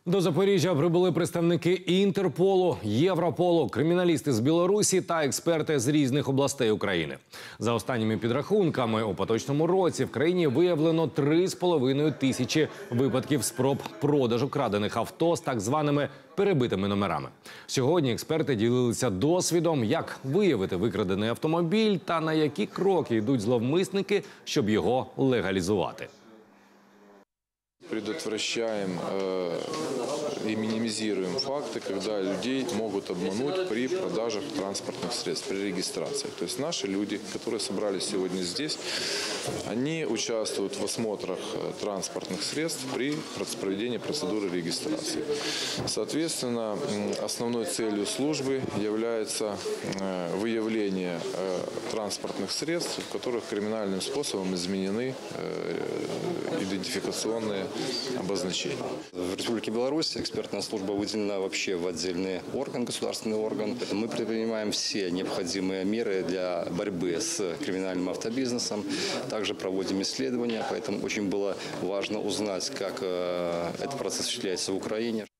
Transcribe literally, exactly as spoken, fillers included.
До Запоріжжя прибули представники Інтерполу, Європолу, криміналісти з Білорусі та експерти з різних областей України. За останніми підрахунками, у поточному році в країні виявлено три з половиною тисячі випадків спроб продажу крадених авто з так званими перебитими номерами. Сьогодні експерти ділилися досвідом, як виявити викрадений автомобіль та на які кроки йдуть зловмисники, щоб його легалізувати. Предотвращаем э, и минимизируем факты, когда людей могут обмануть при продажах транспортных средств, при регистрации. То есть наши люди, которые собрались сегодня здесь, они участвуют в осмотрах транспортных средств при проведении процедуры регистрации. Соответственно, основной целью службы является выявление транспортных средств, в которых криминальным способом изменены идентификационные обозначения. В Республике Беларусь экспертная служба выделена вообще в отдельный орган, государственный орган. Мы предпринимаем все необходимые меры для борьбы с криминальным автобизнесом. Также проводим исследования, поэтому очень было важно узнать, как этот процесс осуществляется в Украине.